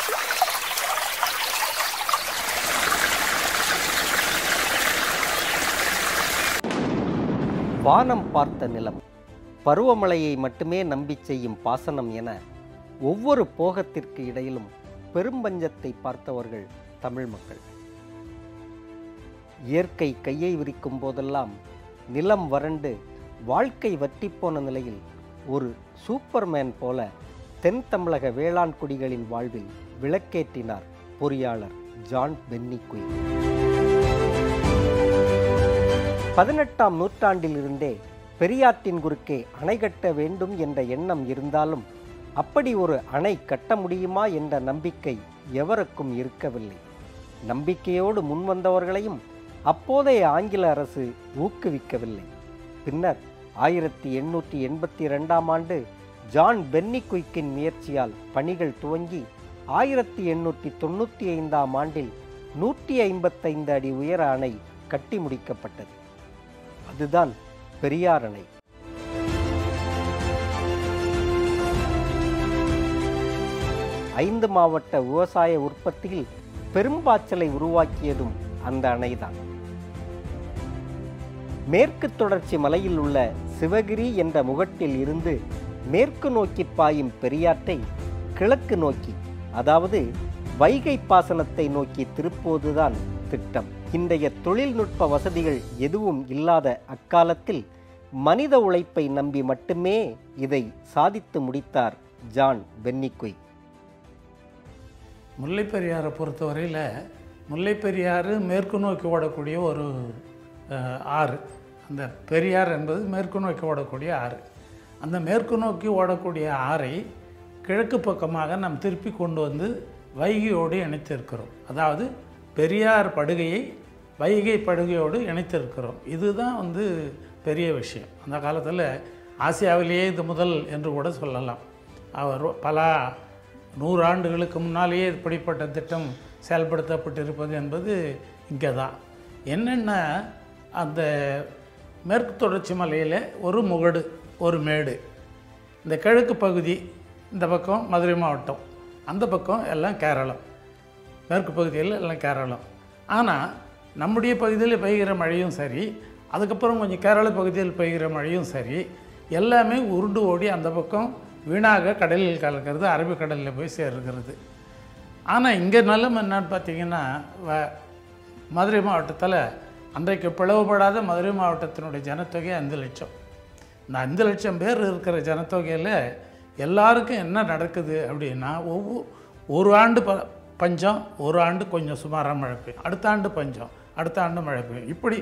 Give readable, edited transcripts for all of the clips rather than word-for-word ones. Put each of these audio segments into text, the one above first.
வானம் பார்த்த நிலம், பருவமழையை மட்டுமே நம்பி செய்யும் பாசனம் என ஒவ்வொரு போகத்திற்கு இடையிலும் பெரும்பஞ்சத்தை பார்த்தவர்கள் தமிழ் மக்கள். இயற்கை கையை விரிக்கும் போதெல்லாம் நிலம் வறண்டு வாழ்க்கை வற்றிப்போன நிலையில் ஒரு சூப்பர்மேன் போல தென் தமிழக வேளாண் குடிகளின் வாழ்வில் விளக்கேற்றினார் பொறியாளர் ஜான் பென்னிக்குயிக். 18ஆம் நூற்றாண்டிலிருந்தே பெரியாற்றின் குறுக்கே அணை கட்ட வேண்டும் என்ற எண்ணம் இருந்தாலும் அப்படி ஒரு அணை கட்ட முடியுமா என்ற நம்பிக்கை எவருக்கும் இருக்கவில்லை. நம்பிக்கையோடு முன்வந்தவர்களையும் அப்போதைய ஆங்கில அரசு ஊக்குவிக்கவில்லை. பின்னர் 1882ஆம் ஆண்டு ஜான் பென்னிக்குயிக்கின் முயற்சியால் பணிகள் துவங்கி 1895ஆம் ஆண்டில் 155 அடி உயர அணை கட்டி முடிக்கப்பட்டது. அதுதான் பெரியார் அணை. ஐந்து மாவட்ட விவசாய உற்பத்தியில் பெரும்பாய்ச்சலை உருவாக்கியதும் அந்த அணைதான். மேற்கு தொடர்ச்சி மலையில் உள்ள சிவகிரி என்ற முகட்டில் இருந்து மேற்கு நோக்கி பாயும் பெரியாற்றை கிழக்கு நோக்கி, அதாவது வைகை பாசனத்தை நோக்கி திருப்புவதுதான் திட்டம். இன்றைய தொழில்நுட்ப வசதிகள் எதுவும் இல்லாத அக்காலத்தில் மனித உழைப்பை நம்பி மட்டுமே இதை சாதித்து முடித்தார் ஜான் பென்னிக்குயிக். முல்லைப்பெரியாரை பொறுத்தவரையில் முல்லைப்பெரியாறு மேற்கு நோக்கி ஓடக்கூடிய ஒரு ஆறு. அந்த பெரியார் என்பது மேற்கு நோக்கி ஓடக்கூடிய ஆறு. அந்த மேற்கு நோக்கி ஓடக்கூடிய ஆறை கிழக்கு பக்கமாக நாம் திருப்பி கொண்டு வந்து வைகையோடு இணைத்திருக்கிறோம். அதாவது பெரியார் படுகையை வைகை படுகையோடு இணைத்திருக்கிறோம். இதுதான் பெரிய விஷயம். அந்த காலத்தில் ஆசியாவிலேயே இது முதல் என்று கூட சொல்லலாம். அவர் பல 100 ஆண்டுகளுக்கு முன்னாலேயே இப்படிப்பட்ட திட்டம் செயல்படுத்தப்பட்டிருப்பது என்பது இங்கே தான். என்னென்ன, அந்த மேற்கு தொடர்ச்சி மலையில் ஒரு முகடு, ஒரு மேடு, இந்த கிழக்கு பகுதி இந்த பக்கம் மதுரை மாவட்டம், அந்த பக்கம் எல்லாம் கேரளம், மேற்கு பகுதியில் எல்லாம் கேரளம். ஆனால் நம்முடைய பகுதியில் பெய்கிற மழையும் சரி, அதுக்கப்புறம் கொஞ்சம் கேரள பகுதியில் பெய்கிற மழையும் சரி, எல்லாமே உருண்டு ஓடி அந்த பக்கம் வீணாக கடலில் கலக்கிறது, அரபிக்கடலில் போய் சேர்கிறது. ஆனால் இங்கே நிலம் என்னன்னு பார்த்தீங்கன்னா, மதுரை மாவட்டத்தில் அன்றைக்கு பிளவுபடாத மதுரை மாவட்டத்தினுடைய ஜனத்தொகை 5 லட்சம். இந்த 5 லட்சம் பேர் இருக்கிற ஜனத்தொகையில் எல்லாருக்கும் என்ன நடக்குது அப்படின்னா, ஒரு ஆண்டு பஞ்சம், ஒரு ஆண்டு கொஞ்சம் சுமாராக மழை பெய்யும், அடுத்த ஆண்டு பஞ்சம், அடுத்த ஆண்டு மழை பெய்யும். இப்படி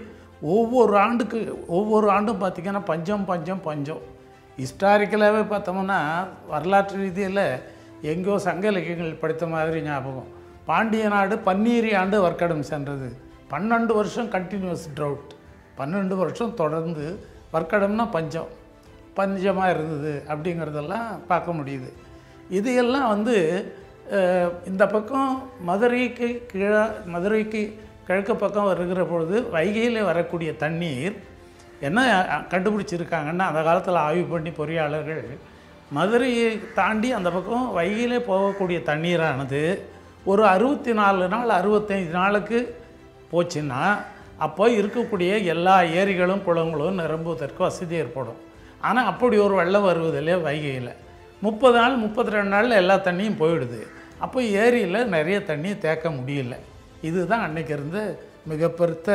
ஒவ்வொரு ஆண்டும் பார்த்திங்கன்னா பஞ்சம் பஞ்சம் பஞ்சம். ஹிஸ்டாரிக்கலாகவே பார்த்தோம்னா வரலாற்று ரீதியில் எங்கேயோ சங்க இலக்கியங்கள் படித்த மாதிரி ஞாபகம். பாண்டிய நாடு 12 ஆண்டு வர்க்கடம் சென்றது. 12 வருஷம் கண்டினியூஸ் ட்ரவுட், 12 வருஷம் தொடர்ந்து வர்க்கடம்னா பஞ்சமாக இருந்தது அப்படிங்கிறதெல்லாம் பார்க்க முடியுது. இது எல்லாம் இந்த பக்கம் மதுரைக்கு கிழக்கு பக்கம் வருகிற பொழுது வைகையில் வரக்கூடிய தண்ணீர் என்ன கண்டுபிடிச்சிருக்காங்கன்னா, அந்த காலத்தில் ஆய்வு பண்ணி பொறியாளர்கள் மதுரையை தாண்டி அந்த பக்கம் வைகையிலே போகக்கூடிய தண்ணீரானது ஒரு 64 நாள் 65 நாளுக்கு போச்சுன்னா அப்போ இருக்கக்கூடிய எல்லா ஏரிகளும் குளங்களும் நிரம்புவதற்கு வசதி ஏற்படும். ஆனால் அப்படி ஒரு வெள்ளம் வருவதில்லையே வைகையில். 30 நாள் 32 நாளில் எல்லா தண்ணியும் போயிடுது. அப்போ ஏரியில் நிறைய தண்ணியை தேக்க முடியல. இதுதான் அன்றைக்கி இருந்த மிக பெருத்த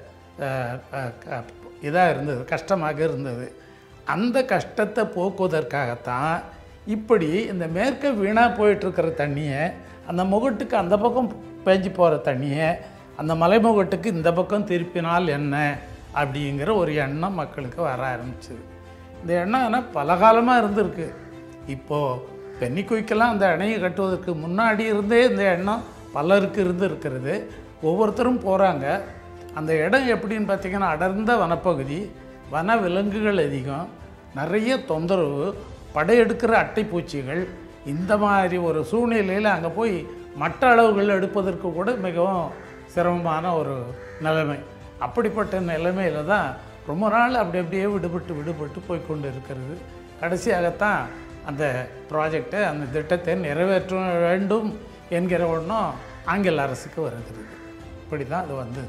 இதாக இருந்தது, கஷ்டமாக இருந்தது. அந்த கஷ்டத்தை போக்குவதற்காகத்தான் இப்படி இந்த மேற்க வீணாக போயிட்டுருக்கிற தண்ணியை அந்த முகட்டுக்கு அந்த பக்கம் பேஞ்சு போகிற தண்ணியை அந்த மலைமுகட்டுக்கு இந்த பக்கம் திருப்பினால் என்ன அப்படிங்கிற ஒரு எண்ணம் மக்களுக்கு வர ஆரம்பிச்சிது. இந்த எண்ணம் ஆனால் பல காலமாக இருந்திருக்கு. இப்போது பென்னிக்குயிக்கெல்லாம் அந்த அணையை கட்டுவதற்கு முன்னாடி இருந்தே இந்த எண்ணம் பலருக்கு இருக்கிறது. ஒவ்வொருத்தரும் போகிறாங்க. அந்த இடம் எப்படின்னு பார்த்திங்கன்னா, அடர்ந்த வனப்பகுதி, வன விலங்குகள் அதிகம், நிறைய தொந்தரவு, படையெடுக்கிற அட்டைப்பூச்சிகள். இந்த மாதிரி ஒரு சூழ்நிலையில் அங்கே போய் மற்ற அளவுகள் எடுப்பதற்கு கூட மிகவும் சிரமமான ஒரு நிலைமை. அப்படிப்பட்ட நிலைமையில் தான் ரொம்ப நாள் அப்படியே விடுபட்டு போய்கொண்டு இருக்கிறது. கடைசியாகத்தான் அந்த ப்ராஜெக்டை, அந்த திட்டத்தை நிறைவேற்ற வேண்டும் என்கிற ஒன்றும் ஆங்கில அரசுக்கு வருகிறது. இப்படி தான் அது வந்தது.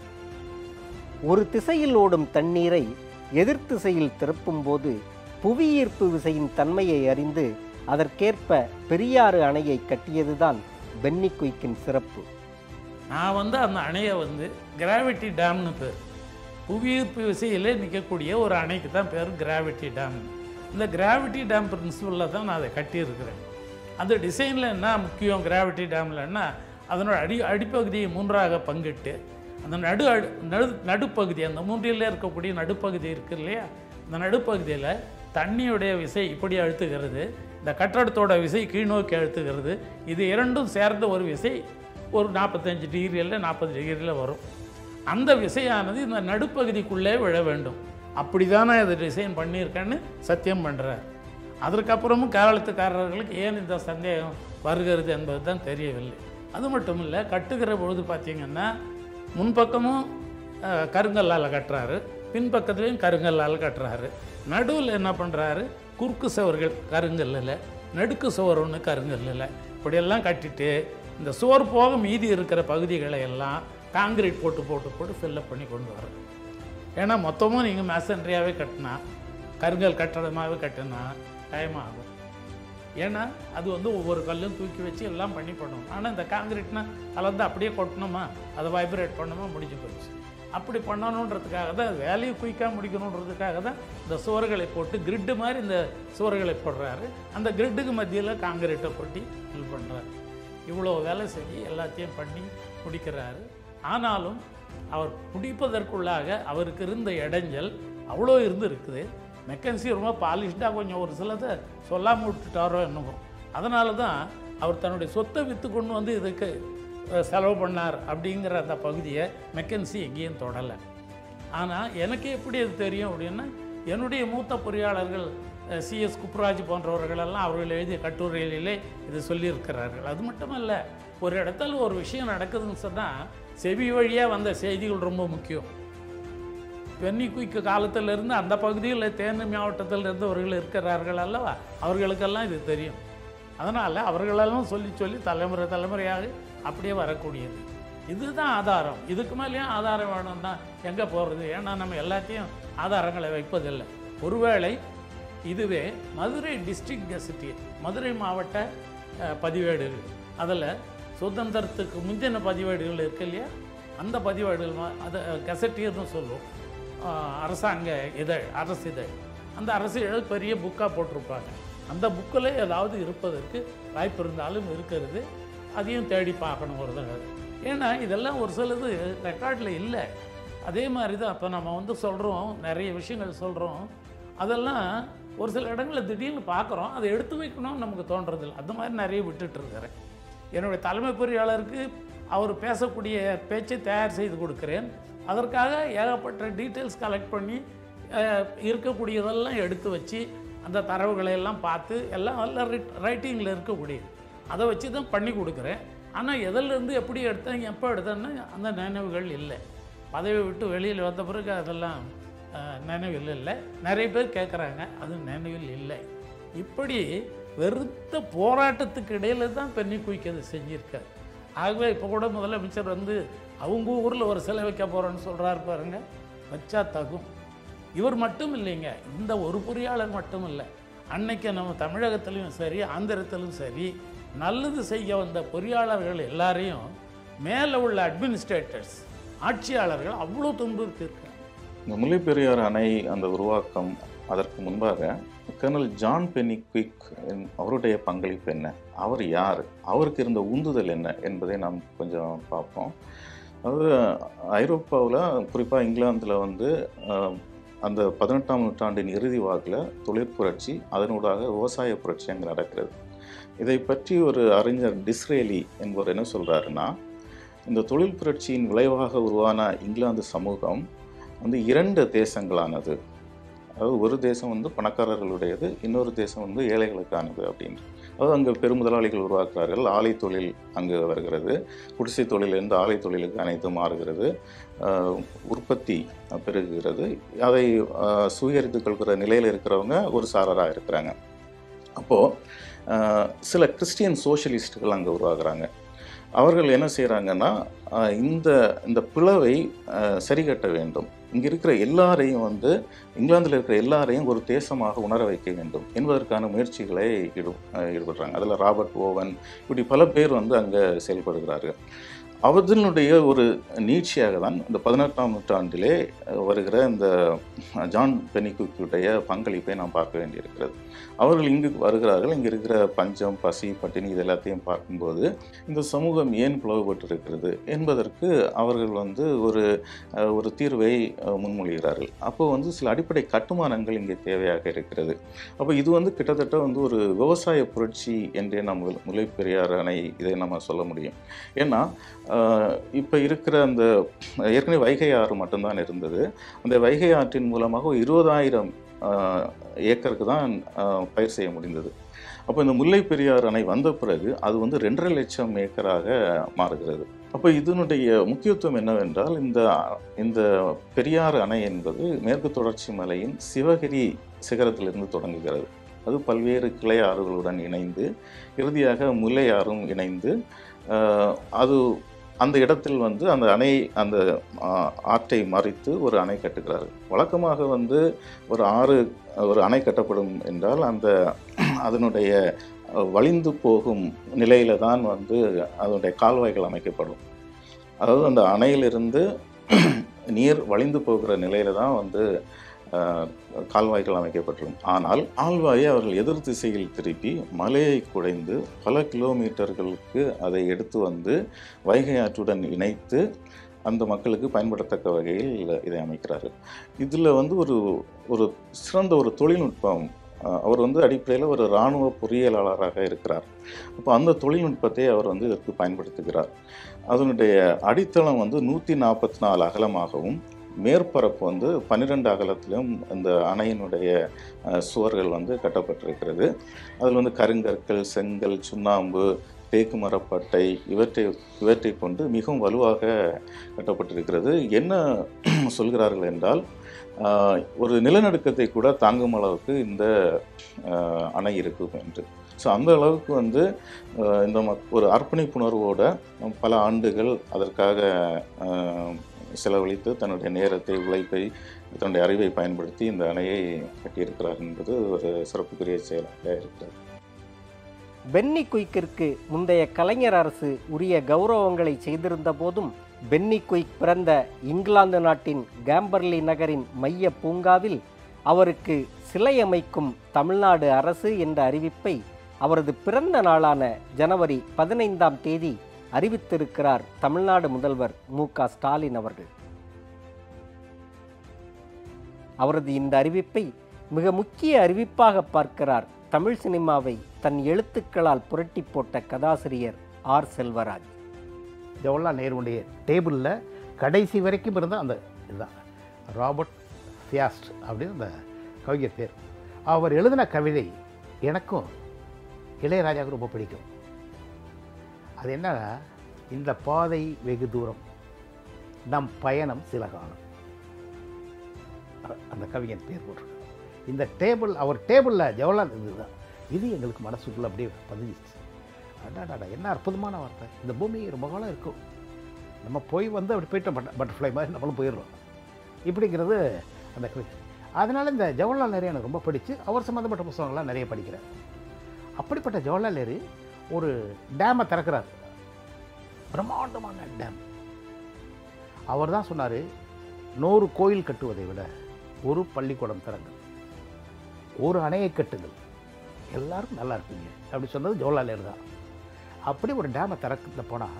ஒரு திசையில் ஓடும் தண்ணீரை எதிர் திசையில் திருப்பும்போது புவியீர்ப்பு விசையின் தன்மையை அறிந்து அதற்கேற்ப பெரியாறு அணையை கட்டியதுதான் பென்னிக்குயிக்கின் சிறப்பு. நான் அந்த அணையை கிராவிட்டி டேம்னு பேர். புவியீர்ப்பு விசையிலே நிற்கக்கூடிய ஒரு அணைக்கு தான் பேர் கிராவிட்டி டேம். இந்த கிராவிட்டி டேம் பிரின்சிபலில் தான் நான் அதை கட்டியிருக்கிறேன். அந்த டிசைனில் என்ன முக்கியம் கிராவிட்டி டேம்லன்னா, அதனோட அடிப்பகுதியை 3ஆக பங்கிட்டு அந்த நடுப்பகுதி, அந்த 3ல் இருக்கக்கூடிய நடுப்பகுதி இருக்குது இல்லையா, அந்த நடுப்பகுதியில் தண்ணியுடைய விசை இப்படி அழுத்துகிறது, இந்த கட்டடத்தோட விசை கீழ்நோக்கி அழுத்துகிறது. இது இரண்டும் சேர்ந்த ஒரு விசை ஒரு 45 டிகிரியில் 40 டிகிரியில் வரும். அந்த விசையானது இந்த நடுப்பகுதிக்குள்ளே விழ வேண்டும். அப்படி தானே அதை டிசைன் பண்ணியிருக்கேன்னு சத்தியம் பண்ணுறார். அதற்கப்புறமும் கேரளத்துக்காரர்களுக்கு ஏன் இந்த சந்தேகம் வருகிறது என்பது தான் தெரியவில்லை. அது மட்டும் இல்லை, கட்டுகிற பொழுது பார்த்திங்கன்னா முன்பக்கமும் கருங்கல்லால் கட்டுறாரு, பின்பக்கத்துலேயும் கருங்கல்லால் கட்டுறாரு. நடுவில் என்ன பண்ணுறாரு, குறுக்கு சுவர்கள் கருங்கல்லில், நடுக்கு சுவர் ஒன்று கருங்கல்லில், இப்படியெல்லாம் கட்டிட்டு இந்த சுவர் போக மீதி இருக்கிற பகுதிகளை எல்லாம் காங்கிரீட் போட்டு ஃபில்லப் பண்ணி கொண்டு வர்றது. ஏன்னா மொத்தமும் நீங்கள் மேசன்ட்ரியாகவே கட்டினா, கருங்கல் கட்டடமாகவே கட்டினா டைம் ஆகும். ஏன்னா அது ஒவ்வொரு கல்லும் தூக்கி வச்சு எல்லாம் பண்ணணும். ஆனால் இந்த காங்கிரீட்னா கலந்து அப்படியே கொட்டணுமா, அதை வைப்ரேட் பண்ணணுமா, முடிஞ்சு போச்சு. அப்படி பண்ணணுன்றதுக்காக தான், வேலையை குயிக்காக முடிக்கணுன்றதுக்காக தான் இந்த சுவர்களை போட்டு கிரிட்டு மாதிரி இந்த சுவர்களை போடுறாரு. அந்த கிரிட்டுக்கு மத்தியில் காங்கிரீட்டை கொட்டி ஃபில் பண்ணுறாரு. இவ்வளோ வேலை செஞ்சு எல்லாத்தையும் பண்ணி முடிக்கிறாரு. ஆனாலும் அவர் முடிப்பதற்குள்ளாக அவருக்கு இருந்த இடைஞ்சல் அவ்வளோ இருக்குது. மெக்கன்சி ரொம்ப பாலிஷ்டாக கொஞ்சம் ஒரு சிலதை சொல்லாமல் விட்டுட்டாரோ என்னமோ. அதனால தான் அவர் தன்னுடைய சொத்தை விற்று கொண்டு இதுக்கு செலவு பண்ணார் அப்படிங்கிற அந்த பகுதியை மெக்கன்சி எங்கேயும் தொடலை. ஆனால் எனக்கு எப்படி அது தெரியும் அப்படின்னா, என்னுடைய மூத்த பொறியாளர்கள் CS குப்ராஜ் போன்றவர்களெல்லாம் அவர்கள் எழுதிய கட்டுரைகளிலே இது சொல்லியிருக்கிறார்கள். அது மட்டுமல்ல, ஒரு இடத்துல ஒரு விஷயம் நடக்குதுன்னு சொன்னால் செவி வழியாக வந்த செய்திகள் ரொம்ப முக்கியம். பென்னிக்குயிக்கு காலத்திலிருந்து அந்த பகுதியில் தேனி மாவட்டத்தில் இருந்தவர்கள் இருக்கிறார்கள் அல்லவா, அவர்களுக்கெல்லாம் இது தெரியும். அதனால் அவர்களெல்லாம் சொல்லி தலைமுறையாக அப்படியே வரக்கூடியது. இதுதான் ஆதாரம். இதுக்கு மேலேயும் ஆதாரம் வேணும்னா எங்கே போகிறது? ஏன்னா நம்ம எல்லாத்தையும் ஆதாரங்களை வைப்பதில்லை. ஒருவேளை இதுவே மதுரை டிஸ்ட்ரிக்ட் கெசட்டியர், மதுரை மாவட்ட பதிவேடுகள், அதில் சுதந்திரத்துக்கு முந்தின பதிவேடுகள் இருக்கு இல்லையா, அந்த பதிவேடுகள் அதை கெசட்டியர்னு சொல்லுவோம். அரசாங்க இதழ், அரசு இதழ். அந்த அரசு இதழ் பெரிய புக்காக போட்டிருப்பாங்க. அந்த புக்கில் ஏதாவது இருப்பதற்கு வாய்ப்பு இருந்தாலும் இருக்கிறது. அதையும் தேடி பார்க்கணும் ஒரு தடவை. ஏன்னா இதெல்லாம் ஒரு சிலது ரெக்கார்டில் இல்லை. அதே மாதிரி தான் இப்போ நம்ம சொல்கிறோம், நிறைய விஷயங்கள் சொல்கிறோம். அதெல்லாம் ஒரு சில இடங்களில் திடீர்னு பார்க்குறோம், அதை எடுத்து வைக்கணும்னு நமக்கு தோன்றதில்லை. அந்த மாதிரி நிறைய விட்டுட்டுருக்கிறேன். என்னுடைய தலைமை பொறியாளருக்கு அவர் பேசக்கூடிய பேச்சை தயார் செய்து கொடுக்குறேன். அதற்காக ஏகப்பட்ட டீட்டெயில்ஸ் கலெக்ட் பண்ணி இருக்கக்கூடியதெல்லாம் எடுத்து வச்சு அந்த தரவுகளை எல்லாம் பார்த்து எல்லாம் ரைட்டிங்கில் இருக்கக்கூடியது அதை வச்சு தான் பண்ணி கொடுக்குறேன். ஆனால் எதிலேருந்து எப்படி எடுத்தேன், எப்போ எடுத்தேன்னு அந்த நினைவுகள் இல்லை. பதவி விட்டு வெளியில் வந்த பிறகு அதெல்லாம் நினைவில் இல்லை. நிறைய பேர் கேட்குறாங்க, அது நினைவில் இல்லை. இப்படி வெறுத்த போராட்டத்துக்கு இடையில் தான் பென்னிக்குயிக் அது செஞ்சுருக்கார். ஆகவே இப்போ கூட முதலமைச்சர் அவங்க ஊரில் ஒரு சிலை வைக்க போகிறோன்னு சொல்கிறாரு பாருங்க, வச்சா தகும். இவர் மட்டும் இல்லைங்க, இந்த ஒரு பொறியாளர் மட்டும் இல்லை, அன்னைக்கு நம்ம தமிழகத்திலையும் சரி ஆந்திரத்திலும் சரி நல்லது செய்ய வந்த பொறியாளர்கள் எல்லாரையும் மேலே உள்ள அட்மினிஸ்ட்ரேட்டர்ஸ், ஆட்சியாளர்கள் அவ்வளோ துன்புறுத்தியிருக்காங்க. இந்த முல்லை பெரியாறு அணை அந்த உருவாக்கம், அதற்கு முன்பாக கர்னல் ஜான் பென்னிக்குயிக் அவருடைய பங்களிப்பு என்ன, அவர் யார், அவருக்கு இருந்த உந்துதல் என்ன என்பதை நாம் கொஞ்சம் பார்ப்போம். அதாவது ஐரோப்பாவில் குறிப்பாக இங்கிலாந்தில் அந்த 18ஆம் நூற்றாண்டின் இறுதி வாக்கில் தொழிற்புரட்சி, அதனூடாக விவசாய புரட்சி அங்கே நடக்கிறது. இதை பற்றி ஒரு அறிஞர் டிஸ்ரேலி என்பவர் என்ன சொல்கிறாருன்னா, இந்த தொழில் புரட்சியின் விளைவாக உருவான இங்கிலாந்து சமூகம் 2 தேசங்களானது. அதாவது ஒரு தேசம் பணக்காரர்களுடையது, இன்னொரு தேசம் ஏழைகளுக்கானது அப்படின்னு. அதாவது அங்கே பெருமுதலாளிகள் உருவாக்குறார்கள், ஆலை தொழில் அங்கே வருகிறது, குடிசை தொழிலிருந்து ஆலை தொழிலுக்கு அனைத்து மாறுகிறது, உற்பத்தி பெருகுகிறது. அதை சுயரித்து கொள்கிற நிலையில் இருக்கிறவங்க ஒரு சாரராக இருக்கிறாங்க. அப்போது சில கிறிஸ்டியன் சோஷியலிஸ்ட்டுகள் அங்கே உருவாகுறாங்க. அவர்கள் என்ன செய்கிறாங்கன்னா, இந்த இந்த பிளவை சரி கட்ட வேண்டும், இங்கே இருக்கிற எல்லாரையும் இங்கிலாந்தில் இருக்கிற எல்லாரையும் ஒரு தேசமாக உணர வைக்க வேண்டும் என்பதற்கான முயற்சிகளை ஈடுபடுறாங்க. அதில் ராபர்ட் ஓவன் இப்படி பல பேர் அங்கே செயல்படுகிறார்கள். அவர்களுடைய ஒரு நீட்சியாக தான் இந்த 18ஆம் நூற்றாண்டிலே வருகிற இந்த ஜான் பென்னிகுயிக்குடைய பங்களிப்பை நாம் பார்க்க வேண்டியிருக்கிறது. அவர்கள் இங்கு வருகிறார்கள். இங்கே இருக்கிற பஞ்சம், பசி, பட்டினி இது எல்லாத்தையும் பார்க்கும்போது இந்த சமூகம் ஏன் பிளவுபட்டிருக்கிறது என்பதற்கு அவர்கள் ஒரு தீர்வை முன்மொழிகிறார்கள். அப்போ சில அடிப்படை கட்டுமானங்கள் இங்கே தேவையாக இருக்கிறது. அப்போ இது கிட்டத்தட்ட ஒரு விவசாய புரட்சி என்றே நம்ம முல்லை பெரியாறு அணை இதை நம்ம சொல்ல முடியும். ஏன்னா இப்போ இருக்கிற அந்த ஏற்கனவே வைகை ஆறு மட்டும்தான் இருந்தது. அந்த வைகை ஆற்றின் மூலமாக 20,000 ஏக்கருக்கு தான் பயிர் செய்ய முடிந்தது. அப்போ இந்த முல்லை பெரியாறு அணை வந்த பிறகு அது 2.5 லட்சம் ஏக்கராக மாறுகிறது. அப்போ இதனுடைய முக்கியத்துவம் என்னவென்றால், இந்த பெரியாறு அணை என்பது மேற்கு தொடர்ச்சி மலையின் சிவகிரி சிகரத்திலிருந்து தொடங்குகிறது. அது பல்வேறு கிளை ஆறுகளுடன் இணைந்து இறுதியாக முல்லை ஆறும் இணைந்து அது அந்த இடத்தில் அந்த ஆற்றை மறித்து ஒரு அணை கட்டுகிறார்கள். வழக்கமாக ஒரு அணை கட்டப்படும் என்றால் அதனுடைய வழிந்து போகும் நிலையில தான் அதனுடைய கால்வாய்கள் அமைக்கப்படும். அதாவது அந்த அணையிலிருந்து நீர் வழிந்து போகிற நிலையில தான் கால்வாய்கள் அமைக்கப்பட்டிருக்கும். ஆனால் கால்வாயை அவர்கள் எதிர் திசையில் திருப்பி மலையை குடைந்து பல கிலோமீட்டர்களுக்கு அதை எடுத்து வைகை ஆற்றுடன் இணைத்து அந்த மக்களுக்கு பயன்படத்தக்க வகையில் இதை அமைக்கிறார்கள். இதில் ஒரு சிறந்த ஒரு தொழில்நுட்பம். அவர் அடிப்படையில் ஒரு இராணுவ பொறியியலாளராக இருக்கிறார். அப்போ அந்த தொழில்நுட்பத்தை அவர் இதற்கு பயன்படுத்துகிறார். அதனுடைய அடித்தளம் 144 அகலமாகவும் மேற்பரப்பு 12 அகலத்திலும் இந்த அணையினுடைய சுவர்கள் கட்டப்பட்டிருக்கிறது. அதில் கருங்கற்கள், செங்கல், சுண்ணாம்பு, தேக்கு மரப்பட்டை இவற்றை கொண்டு மிகவும் வலுவாக கட்டப்பட்டிருக்கிறது. என்ன சொல்கிறார்கள் என்றால், ஒரு நிலநடுக்கத்தை கூட தாங்கும் அளவுக்கு இந்த அணை இருக்கும் என்று. ஸோ அந்த அளவுக்கு இந்த ஒரு அர்ப்பணிப்புணர்வோட பல ஆண்டுகள் அதற்காக செலவழித்து தன்னுடைய நேரத்தை, உழைப்பை, தன்னுடைய அறிவை பயன்படுத்தி இந்த அணையை கட்டியிருக்கிறார் என்பது ஒரு சிறப்புக்குரிய செயலாக இருக்கிறது. பென்னிக்குயிக்கிற்கு முந்தைய கலைஞர் அரசு உரிய கௌரவங்களை செய்திருந்த போதும் பென்னிக்குயிக் பிறந்த இங்கிலாந்து நாட்டின் கேம்பர்லி நகரின் மைய பூங்காவில் அவருக்கு சிலை அமைக்கும் தமிழ்நாடு அரசு என்ற அறிவிப்பை அவரது பிறந்த நாளான ஜனவரி 15ஆம் தேதி அறிவித்திருக்கிறார் தமிழ்நாடு முதல்வர் MKStalin அவர்கள். அவரது இந்த அறிவிப்பை மிக முக்கிய அறிவிப்பாக பார்க்கிறார் தமிழ் சினிமாவை தன் எழுத்துக்களால் புரட்டி போட்ட கதாசிரியர் ஆர். செல்வராஜ். ஜவஹர்லால் நேருடைய டேபிளில் கடைசி வரைக்கும் இருந்த அந்த இதுதான் ராபர்ட் ஃபியாஸ்ட் அப்படின்னு அந்த கவிஞர் பேர். அவர் எழுதின கவிதை எனக்கும் இளையராஜாவுக்கு ரொம்ப பிடிக்கும். அது என்னன்னா, இந்த பாதை வெகு தூரம், நம் பயணம் சில காலம். அந்த கவிஞன் பேர் போட்டிருக்கு. இந்த டேபிள், அவர் டேபிளில் ஜவஹர்லால் இதுதான். இது எங்களுக்கு மனசுக்குள்ளே அப்படியே பதிஞ்சிச்சு. அடாடா, என்ன அற்புதமான வார்த்தை. இந்த பூமி ரொம்ப காலம் இருக்கும், நம்ம போய் அப்படி போயிட்டோம், பட்டர்ஃப்ளை மாதிரி நம்மளும் போயிடுறோம் இப்படிங்கிறது அந்த கவிதை. அதனால் இந்த ஜவஹர்லால் நேரு எனக்கு ரொம்ப பிடிச்சி அவர் சம்மந்தப்பட்ட புத்தகங்கள்லாம் நிறைய படிக்கிறேன். அப்படிப்பட்ட ஜவஹர்லால் நேரு ஒரு டேமை திறக்கிறார், பிரம்மாண்டமான டேம். அவர் தான் சொன்னார், 100 கோயில் கட்டுவதை விட ஒரு பள்ளிக்கூடம் திறங்கள், ஒரு அணையை கட்டுங்கள், எல்லாரும் நல்லா இருப்பீங்க அப்படி சொன்னது ஜவஹர்லால் நேரு தான். அப்படி ஒரு டேமை திறக்க போனால்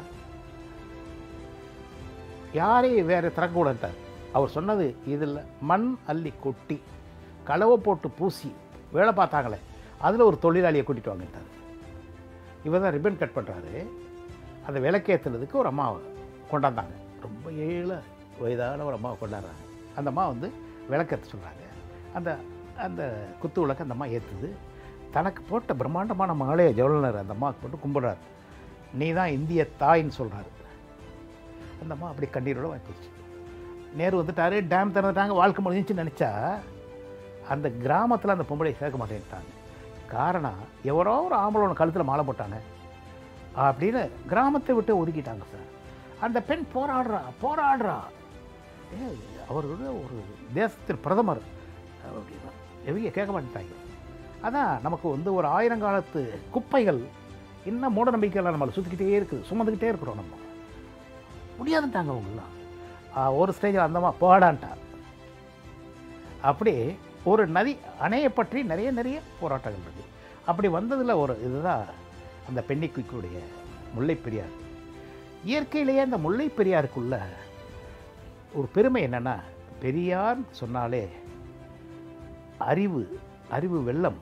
யாரையும் வேறு திறக்கக்கூடாட்டார். அவர் சொன்னது, இதில் மண் அள்ளி கொட்டி களவை போட்டு பூசி வேலை பார்த்தாங்களே, அதில் ஒரு தொழிலாளியை கூட்டிகிட்டு வாங்கிட்டார். இவர் தான் ரிப்பன் கட் பண்ணுறாரு. அந்த விளக்கேற்றுனதுக்கு ஒரு அம்மாவை கொண்டாந்தாங்க. ரொம்ப ஏழை வயதான ஒரு அம்மாவை கொண்டாடுறாங்க. அந்த அம்மா விளக்கேற்ற சொல்கிறாங்க. அந்த அந்த குத்து விளக்கு அந்த அம்மா ஏற்றுது. தனக்கு போட்ட பிரம்மாண்டமான மாலையை ஜவஹர்லால் அந்த அம்மாவுக்கு போட்டு கும்பிட்றாரு. நீ தான் இந்திய தாயின்னு சொல்கிறாரு. அந்த அம்மா அப்படி கண்ணீரோடு வாங்கிடுச்சு. நேரு வந்துட்டார், டேம் திறந்துட்டாங்க, வாழ்க்கை முடிஞ்சிச்சுன்னு நினச்சா அந்த கிராமத்தில் அந்த பொம்பளை சேர்க்க மாட்டேன்ட்டாங்க. காரணம் எவரோ ஒரு ஆம்பளோட கழுத்தில் மாலை போட்டாங்க அப்படின்னு கிராமத்தை விட்டு ஒதுக்கிட்டாங்க சார். அந்த பெண் போராடுறா அவரோட ஒரு தேசத்தின் பிரதமர் அப்படின்னா எவங்க கேட்க மாட்டாங்க. அதான் நமக்கு ஒரு 1000 காலத்து குப்பைகள் இன்னும் மூட நம்பிக்கையெல்லாம் நம்மளை சுற்றிக்கிட்டே இருக்குது, சுமந்துக்கிட்டே இருக்கிறோம். நம்ம முடியாதுட்டாங்க அவங்களாம். ஒரு ஸ்டேஜில் அந்தமா போடான்ட்டார். அப்படி ஒரு நதி அணையை பற்றி நிறைய போராட்டங்கள் இருக்குது. அப்படி வந்ததில் ஒரு இதுதான் அந்த பென்னிக்குயிக்குடைய முல்லை பெரியார். இயற்கையிலேயே அந்த முல்லை பெரியாருக்குள்ள ஒரு பெருமை என்னென்னா, பெரியார் சொன்னாலே அறிவு வெள்ளம்,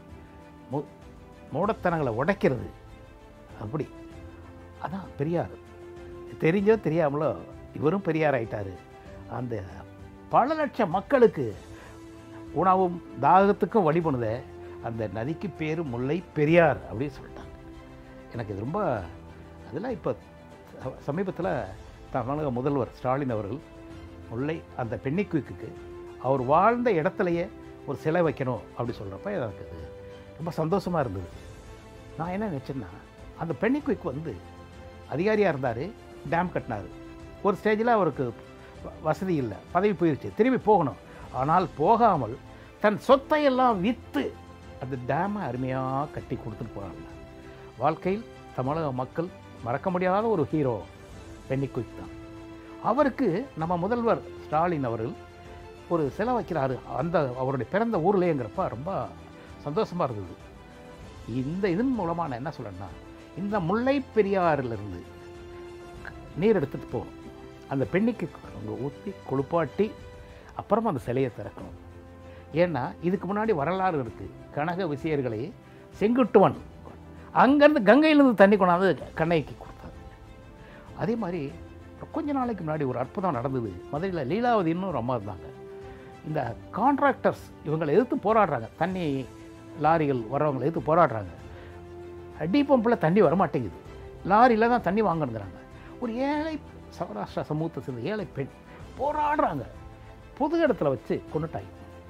மூடத்தனங்களை உடைக்கிறது. அப்படி அதான் பெரியார். தெரிஞ்சோ தெரியாமலோ இவரும் பெரியார் ஆயிட்டார். அந்த பல லட்சம் மக்களுக்கு உணவும் தாகத்துக்கும் வழி பண்ணுத அந்த நதிக்கு பேர் முல்லை பெரியார் அப்படின்னு சொல்லிட்டாங்க. எனக்கு இது ரொம்ப அதெல்லாம் இப்போ சமீபத்தில் தமிழக முதல்வர் ஸ்டாலின் அவர்கள் முல்லை அந்த பென்னிக்குயிக்கு அவர் வாழ்ந்த இடத்துலையே ஒரு சிலை வைக்கணும் அப்படி சொல்கிறப்ப எனக்கு அது ரொம்ப சந்தோஷமாக இருந்தது. நான் என்ன நினச்சேன்னா, அந்த பென்னிக்குயிக் அதிகாரியாக இருந்தார், டேம் கட்டினார். ஒரு ஸ்டேஜில் அவருக்கு வசதி இல்லை, பதவி போயிடுச்சு, திரும்பி போகணும். ஆனால் போகாமல் தன் சொத்தையெல்லாம் விற்று அந்த டேமை அருமையாக கட்டி கொடுத்துட்டு போகிறாங்க. வாழ்க்கையில் தமிழக மக்கள் மறக்க முடியாத ஒரு ஹீரோ பென்னிக்குயிக் தான். அவருக்கு நம்ம முதல்வர் ஸ்டாலின் அவர்கள் ஒரு சிலை வைக்கிறாரு அந்த அவருடைய பிறந்த ஊர்லேங்கிறப்ப ரொம்ப சந்தோஷமாக இருந்தது. இதன் மூலமாக நான் என்ன சொல்கிறேன்னா, இந்த முல்லை பெரியாறிலிருந்து நீர் எடுத்துகிட்டு போகணும், அந்த பெண்ணிக்கு அங்கே ஊற்றி குளிப்பாட்டி அப்புறமா அந்த சிலையை திறக்கணும். ஏன்னா இதுக்கு முன்னாடி வரலாறு இருக்குது. கனக விசையர்களை செங்குட்டுவன் அங்கேருந்து கங்கையிலேருந்து தண்ணி கொண்டாந்து கண்ணைக்கு கொடுத்தாரு. அதே மாதிரி கொஞ்ச நாளைக்கு முன்னாடி ஒரு அற்புதம் நடந்தது. மதுரையில் லீலாவதின்னு ஒரு அம்மா இருந்தாங்க. இந்த கான்ட்ராக்டர்ஸ் இவங்களை எதிர்த்து போராடுறாங்க, தண்ணி லாரிகள் வர்றவங்களை எதிர்த்து போராடுறாங்க. அடி பம்பில் தண்ணி வரமாட்டேங்குது, லாரியில் தான் தண்ணி வாங்கினுங்கிறாங்க. ஒரு ஏழை சௌராஷ்டிரா சமூகத்தை சேர்ந்த ஏழை பெண் போராடுறாங்க. பொது இடத்துல வச்சு கொண்டுட்டாங்க.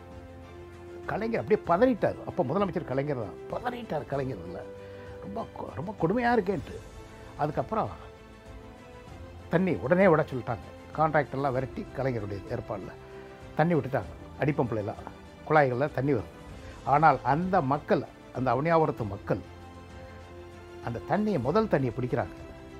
கலைஞர் அப்படியே பதறிட்டார். அப்போ முதலமைச்சர் கலைஞர் தான் பதறிட்டார். கலைஞர் இல்லை, ரொம்ப ரொம்ப கொடுமையாக இருக்கேன்ட்டு. அதுக்கப்புறம் தண்ணி உடனே விட சொல்லிட்டாங்க. கான்ட்ராக்டர்லாம் விரட்டி கலைஞருடைய ஏற்பாடில் தண்ணி விட்டுட்டாங்க. அடிப்பம்பிலெல்லாம் குழாய்களில் தண்ணி வரும். ஆனால் அந்த மக்கள், அந்த அவனியாபுரத்து மக்கள் அந்த தண்ணியை, முதல் தண்ணியை பிடிக்கிறாங்க.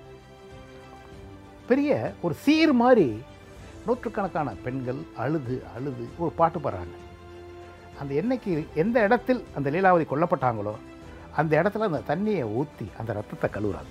பெரிய ஒரு சீர் மாதிரி நூற்றுக்கணக்கான பெண்கள் அழுது அழுது ஒரு பாட்டு பாடுறாங்க. அந்த என்னைக்கு எந்த இடத்தில் அந்த லீலாவதி கொல்லப்பட்டாங்களோ அந்த இடத்துல அந்த தண்ணியை ஊற்றி அந்த ரத்தத்தை கழுவுறாங்க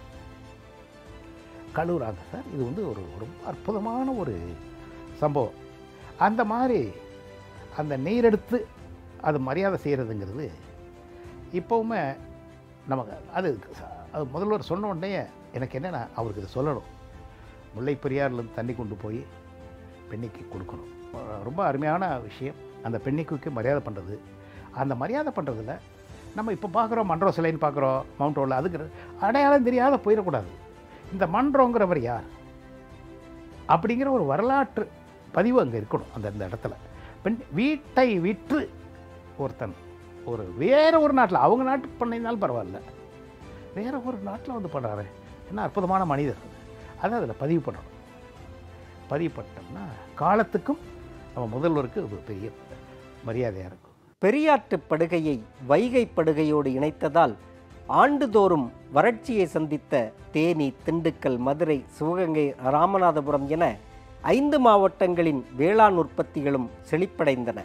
சார். இது ஒரு ரொம்ப அற்புதமான ஒரு சம்பவம். அந்த மாதிரி அந்த நீரெடுத்து அது மரியாதை செய்கிறதுங்கிறது இப்போவுமே நமக்கு அது முதல்வர் சொன்ன உடனே எனக்கு என்னென்னா, அவருக்கு இதை சொல்லணும். முல்லை பெரியார்லேருந்து தண்ணி கொண்டு போய் பெண்ணிக்கு கொடுக்கணும். ரொம்ப அருமையான விஷயம் அந்த பெண்ணிக்கு மரியாதை பண்ணுறது. அந்த மரியாதை பண்ணுறதுல நம்ம இப்போ பார்க்குறோம், மன்றோ சிலைன்னு பார்க்குறோம், மவுண்ட் ரோடில். அதுக்கு அடையாளம் தெரியாத போயிடக்கூடாது. இந்த மன்றோங்கிறவர் யார் அப்படிங்கிற ஒரு வரலாற்று பதிவு அங்கே இருக்கணும். அந்த இடத்துல பெண் வீட்டை விற்று ஒருத்தன் வேறு ஒரு நாட்டில், அவங்க நாட்டுக்கு பண்ணியிருந்தாலும் பரவாயில்ல, வேறு ஒரு நாட்டில் பண்ணுறாரு. என்ன அற்புதமான மனிதர். அதை அதில் பதிவு பண்ணணும். பதிவு பண்ணிட்டோம்னா காலத்துக்கும் நம்ம முதல்வருக்கு ஒரு பெரிய மரியாதையாக இருக்கும். பெரியாற்று படுகையை வைகை படுகையோடு இணைத்ததால் ஆண்டுதோறும் வறட்சியை சந்தித்த தேனி, திண்டுக்கல், மதுரை, சிவகங்கை, ராமநாதபுரம் என 5 மாவட்டங்களின் வேளாண் உற்பத்திகளும் செழிப்படைந்தன.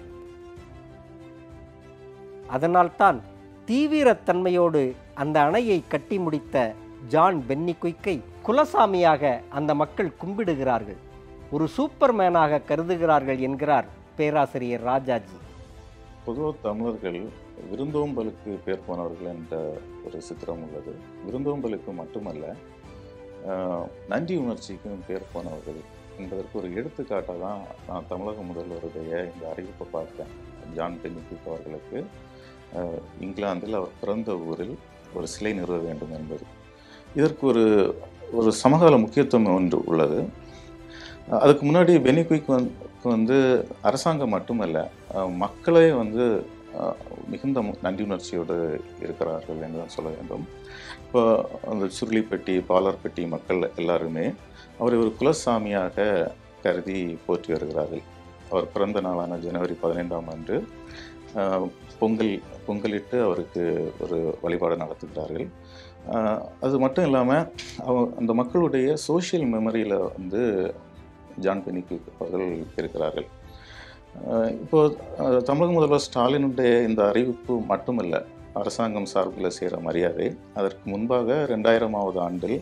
அதனால்தான் தீவிரத்தன்மையோடு அந்த அணையை கட்டி முடித்த ஜான் பென்னிக்குயிக்கை குலசாமியாக அந்த மக்கள் கும்பிடுகிறார்கள், ஒரு சூப்பர்மேனாக கருதுகிறார்கள் என்கிறார் பேராசிரியர் ராஜாஜி. பொதுவாக தமிழர்கள் விருந்தோம்பலுக்கு பேர் போனவர்கள் என்ற ஒரு சித்திரம் உள்ளது. விருந்தோம்பலுக்கு மட்டுமல்ல, நன்றி உணர்ச்சிக்கும் பேர் போனவர்கள் என்பதற்கு ஒரு எடுத்துக்காட்டாக தான் நான் தமிழக முதல்வருடைய இந்த அறிவிப்பை பார்த்தேன். ஜான் பென்னிக்குயிக் அவர்களுக்கு இங்கிலாந்தில் அவர் பிறந்த ஊரில் ஒரு சிலை நிறுவ வேண்டும் என்பது. இதற்கு ஒரு சமகால முக்கியத்துவம் ஒன்று உள்ளது. அதுக்கு முன்னாடி பென்னிக்குயிக் அரசாங்கம் மட்டுமல்ல, மக்களே மிகுந்த நன்றியுணர்ச்சியோடு இருக்கிறார்கள் என்று தான் சொல்ல வேண்டும். இப்போ அந்த சுருளிப்பட்டி, பாலார்பட்டி மக்கள் எல்லாருமே அவரை ஒரு குலசாமியாக கருதி போற்றி வருகிறார்கள். அவர் பிறந்த நாளான ஜனவரி 15ஆம் அன்று பொங்கலிட்டு அவருக்கு ஒரு வழிபாடு நடத்துகிறார்கள். அது மட்டும் இல்லாமல் அந்த மக்களுடைய சோஷியல் மெமரியில் வந்து ஜான் பென்னிக்விக் அவர்கள் இருக்கிறார்கள். இப்போது தமிழக முதல்வர் ஸ்டாலினுடைய இந்த அறிவிப்பு மட்டுமல்ல அரசாங்கம் சார்பில் செய்கிற மரியாதை. அதற்கு முன்பாக 2000ஆவது ஆண்டில்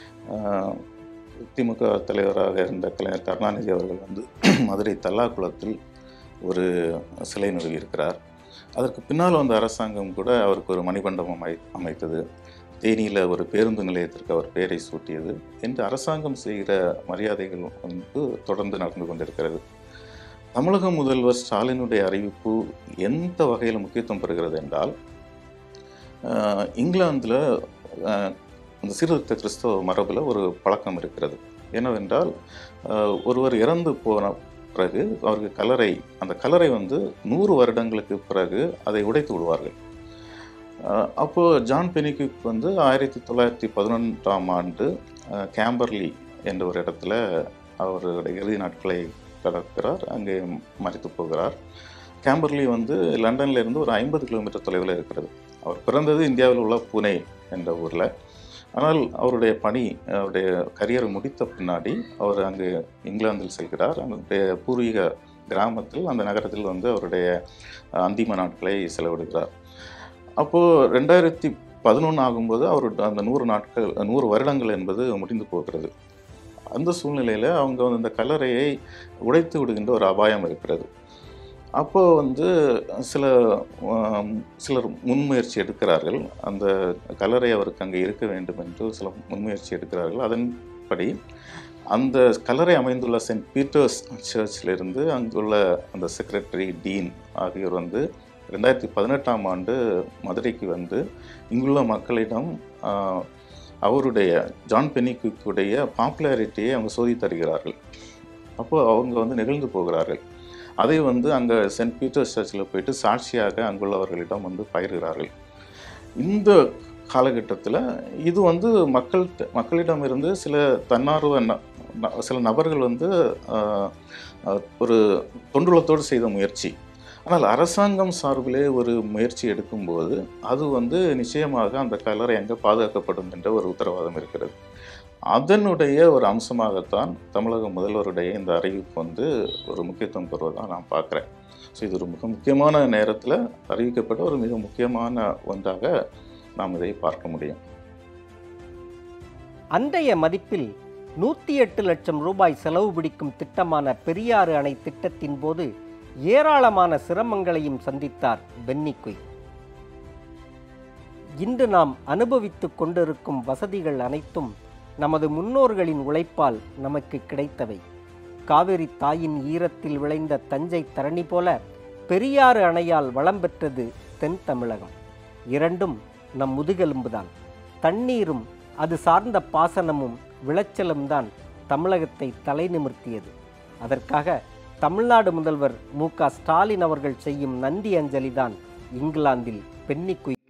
திமுக தலைவராக இருந்த கலைஞர் கருணாநிதி அவர்கள் வந்து மதுரை தல்லாக்குளத்தில் ஒரு சிலை நிறுவியிருக்கிறார். அதற்கு பின்னால் வந்த அரசாங்கம் கூட அவருக்கு ஒரு மணிமண்டபம் அமைத்தது. தேனியில் ஒரு பேருந்து நிலையத்திற்கு அவர் பெயரை சூட்டியது என்று அரசாங்கம் செய்கிற மரியாதைகள் வந்து தொடர்ந்து நடந்து கொண்டிருக்கிறது. தமிழக முதல்வர் ஸ்டாலினுடைய அறிவிப்பு எந்த வகையில் முக்கியத்துவம் பெறுகிறது என்றால், இங்கிலாந்தில் அந்த சீர்திருத்த கிறிஸ்தவ மரபில் ஒரு பழக்கம் இருக்கிறது. என்னவென்றால், ஒருவர் இறந்து போன பிறகு அவருக்கு அந்த கல்லறை வந்து 100 வருடங்களுக்கு பிறகு அதை உடைத்து விடுவார்கள். அப்போது ஜான் பென்னிக்விக் வந்து 1911ஆம் ஆண்டு கேம்பர்லி என்ற ஒரு இடத்துல அவருடைய இறுதி நாட்களை கடக்கிறார். அங்கே மரித்து போகிறார். கேம்பர்லி வந்து லண்டன்ல இருந்து ஒரு 50 கிலோமீட்டர் தொலைவில் இருக்கிறது. அவர் பிறந்தது இந்தியாவில் உள்ள புனே என்ற ஊரில். ஆனால் அவருடைய கரியரை முடித்த பின்னாடி அவர் அங்கு இங்கிலாந்தில் செல்கிறார். அவருடைய பூர்வீக கிராமத்தில், அந்த நகரத்தில் வந்து அவருடைய அந்திம நாட்களை செலவிடுகிறார். அப்போது 2011 ஆகும்போது அவருடைய அந்த 100 வருடங்கள் என்பது முடிந்து போகிறது. அந்த சூழ்நிலையில் அவங்க வந்து இந்த கல்லறையை உடைத்து விடுகின்ற ஒரு அபாயம் இருக்கிறது. அப்போது வந்து சிலர் முன்முயற்சி எடுக்கிறார்கள். அந்த கல்லறை அவருக்கு அங்கே இருக்க வேண்டும் என்று சில முன்முயற்சி எடுக்கிறார்கள். அதன்படி அந்த கல்லறை அமைந்துள்ள சென்ட் பீட்டர்ஸ் சர்ச்சிலிருந்து அங்குள்ள அந்த செக்ரட்டரி, டீன் ஆகியோர் வந்து 2018ஆம் ஆண்டு மதுரைக்கு வந்து இங்குள்ள மக்களிடம் அவருடைய ஜான் பென்னிக்விக்குடைய பாப்புலாரிட்டியை அவங்க சோதித்து தருகிறார்கள். அப்போது அவங்க வந்து நெகிழ்ந்து போகிறார்கள். அதை வந்து அங்கே சென்ட் பீட்டர்ஸ் சர்ச்சில் போயிட்டு சாட்சியாக அங்குள்ளவர்களிடம் வந்து பகிர்கிறார்கள். இந்த காலகட்டத்தில் இது வந்து மக்களிடமிருந்து சில தன்னார்வ சில நபர்கள் வந்து ஒரு தொண்டுள்ளத்தோடு செய்த முயற்சி. ஆனால் அரசாங்கம் சார்பிலே ஒரு முயற்சி எடுக்கும்போது அது வந்து நிச்சயமாக அந்த கல்லறை அங்கே பாதுகாக்கப்படும் என்ற ஒரு உத்தரவாதம் இருக்கிறது. அதனுடைய ஒரு அம்சமாகத்தான் தமிழக முதல்வருடைய இந்த அறிவிப்பு வந்து ஒரு முக்கியத்துவம் பெறுவதாக நான் பார்க்குறேன். ஸோ இது ஒரு மிக முக்கியமான நேரத்தில் அறிவிக்கப்பட்ட ஒரு மிக முக்கியமான ஒன்றாக நாம் இதை பார்க்க முடியும். அன்றைய மதிப்பில் 108 லட்சம் ரூபாய் செலவு பிடிக்கும் திட்டமான பெரியாறு அணை திட்டத்தின் போது ஏராளமான சிரமங்களையும் சந்தித்தார் பென்னிக்குயிக். இன்று நாம் அனுபவித்துக் கொண்டிருக்கும் வசதிகள் அனைத்தும் நமது முன்னோர்களின் உழைப்பால் நமக்கு கிடைத்தவை. காவிரி தாயின் ஈரத்தில் விளைந்த தஞ்சை தரணி போல பெரியாறு அணையால் வளம் பெற்றது தென் தமிழகம். இரண்டும் நம் முதுகெலும்புதான். தண்ணீரும் அது சார்ந்த பாசனமும் விளைச்சலும் தான் தமிழகத்தை தலை நிமிர்த்தியது. அதற்காக தமிழ்நாடு முதல்வர் MK ஸ்டாலின் அவர்கள் செய்யும் நன்றி அஞ்சலிதான் இங்கிலாந்தில் பென்னிக்குயிக்